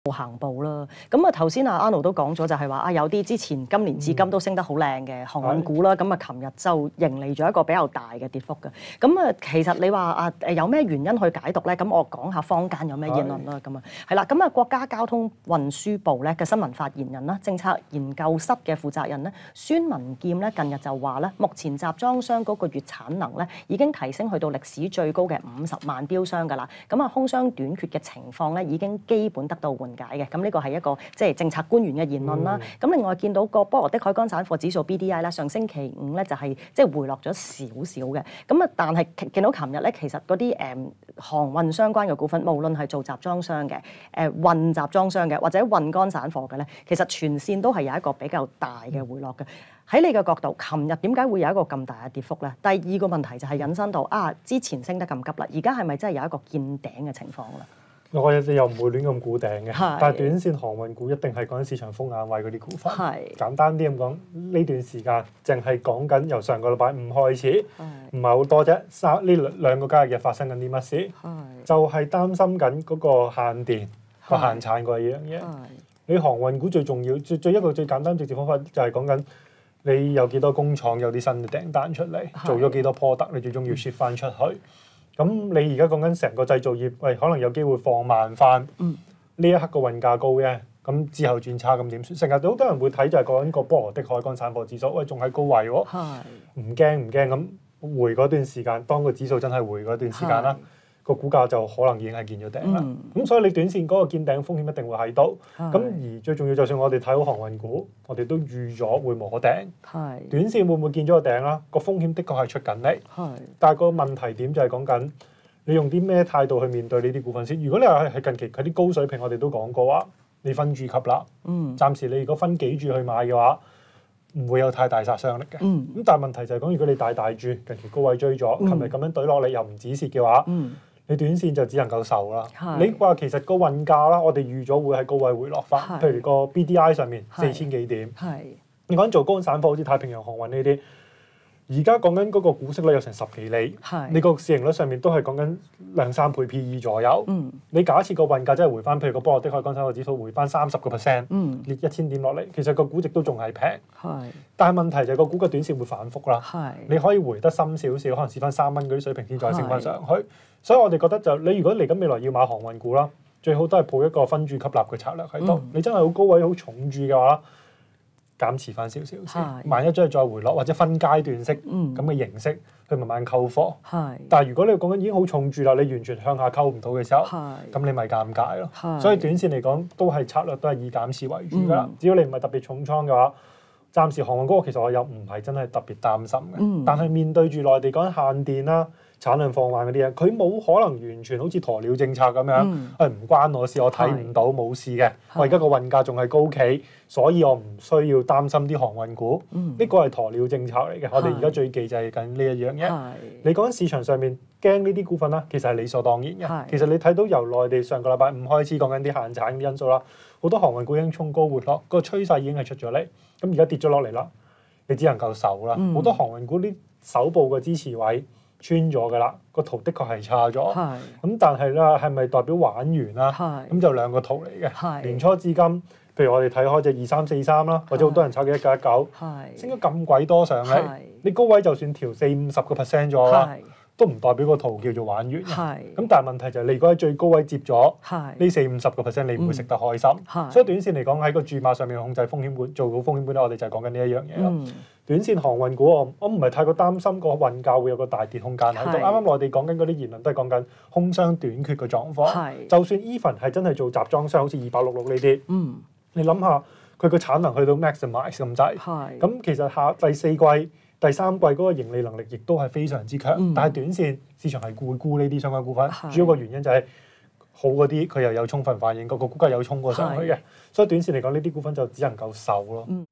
行步啦，咁啊頭先阿 Arnold 都講咗，就係話啊有啲之前今年至今都升得好靚嘅航運股啦，咁啊琴日就迎嚟咗一個比較大嘅跌幅嘅。咁啊其實你話啊有咩原因去解讀咧？咁我講下坊間有咩言論啦。咁啊係啦，咁啊國家交通運輸部咧嘅新聞發言人啦、政策研究室嘅負責人咧孫文劍咧近日就話咧，目前集裝箱嗰個月產能咧已經提升去到歷史最高嘅50萬標箱㗎啦。咁啊空箱短缺嘅情況咧已經基本得到緩解嘅，咁呢個係一個即係政策官員嘅言論啦。咁另外見到個波羅的海乾散貨指數 BDI 咧，上星期五咧就係即係回落咗少少嘅。咁啊，但係見到琴日咧，其實嗰啲航運相關嘅股份，無論係做集裝箱嘅、運集裝箱嘅或者運乾散貨嘅咧，其實全線都係有一個比較大嘅回落嘅。喺你嘅角度，琴日點解會有一個咁大嘅跌幅咧？第二個問題就係引申到之前升得咁急啦，而家係咪真係有一個見頂嘅情況啦？ 我哋又唔會亂咁估頂嘅，但係短線航運股一定係講緊市場風眼位嗰啲股份。簡單啲咁講，呢段時間淨係講緊由上個禮拜五開始，唔係好多啫。呢兩個交易日發生緊啲乜事？就係擔心緊嗰個限電、個限產嗰樣嘢。你航運股最重要、一個最簡單直接方法就係講緊你有幾多工廠有啲新嘅訂單出嚟，做咗幾多 product，你最終要 ship 翻出去。咁你而家講緊成個製造業，可能有機會放慢翻。呢一刻個運價高啫，咁之後轉差咁點算？成日好多人會睇就係講緊個波羅的海乾散貨指數，仲喺高位喎，唔驚咁回嗰段時間，當個指數真係回嗰段時間啦，個股價就可能已經係見咗頂啦。咁所以你短線嗰個見頂風險一定會喺度。咁而最重要，就算我哋睇好航運股，我哋都預咗會摸頂。短線會唔會見咗個頂啦？個風險的確係出緊嚟。但係個問題點就係講緊你用啲咩態度去面對呢啲股份先？如果你話係近期佢啲高水平，我哋都講過話，你分注吸納。暫時你如果分幾注去買嘅話，唔會有太大殺傷力嘅。咁但係問題就係講，如果你大注，近期高位追咗，琴日咁樣懟落嚟又唔止蝕嘅話，你短線就只能夠受啦。你話其實個運價啦，我哋預咗會喺高位回落翻，譬如個 BDI 上面4000幾點。你講做乾散貨，好似太平洋航運呢啲，而家講緊嗰個股息率有成10幾厘，你個市盈率上面都係講緊2-3倍 PE 左右。你假設個運價真係回翻，譬如個波羅的海乾散貨指數回翻30%，跌1000點落嚟，其實個估值都仲係平。但係問題就係個股價短線會反覆啦。你可以回得深少少，可能試翻3蚊嗰啲水平先再升翻上去。所以我哋覺得就你如果嚟緊未來要買航運股啦，最好都係抱一個分注吸納嘅策略喺度。你真係好高位好重注嘅話，減持翻少少先，萬一真係再回落或者分階段式咁嘅形式去慢慢溝貨。但係如果你講緊已經好重注啦，你完全向下溝唔到嘅時候，咁你咪尷尬咯。所以短線嚟講都係策略都係以減持為主㗎啦。只要你唔係特別重倉嘅話，暫時航運股其實我又唔係真係特別擔心嘅。但係面對住內地講限電啦、產量放慢嗰啲嘢，佢冇可能完全好似鴕鳥政策咁樣，唔關我事，我睇唔到冇事嘅。我而家個運價仲係高企，所以我唔需要擔心啲航運股。呢個係鴕鳥政策嚟嘅。我哋而家最忌就係緊呢一樣嘢。你講市場上面驚呢啲股份啦，其實係理所當然嘅。其實你睇到由內地上個禮拜五開始講緊啲限產嘅因素啦，好多航運股已經衝高回落，個趨勢已經係出咗嚟。咁而家跌咗落嚟啦，你只能夠守啦。好多航運股啲首部嘅支持位穿咗㗎啦，個圖的確係差咗。咁但係啦，係咪代表玩完啦？咁就兩個圖嚟嘅。年初至今，譬如我哋睇開隻2343啦，或者好多人炒嘅1919，升咗咁鬼多上嚟，你高位就算調40-50% 咗啦，都唔代表個圖叫做玩完。咁但係問題就係你如果喺最高位接咗呢40-50%，你唔會食得開心。所以短線嚟講喺個注碼上面控制風險管，做好風險管理，我哋就係講緊呢一樣嘢咯。短線航運股我唔係太過擔心個運價會有個大跌空間喺度。啱啱內地講緊嗰啲言論都係講緊空箱短缺嘅狀況。就算 even 係真係做集裝箱，好似2866呢啲，你諗下佢個產能去到 maximize 咁滯，咁其實第四季、第三季嗰個盈利能力亦都係非常之強。但係短線市場係會沽呢啲相關股份，主要個原因就係好嗰啲佢又有充分反映，個股價有衝過上去嘅，所以短線嚟講呢啲股份就只能夠受咯。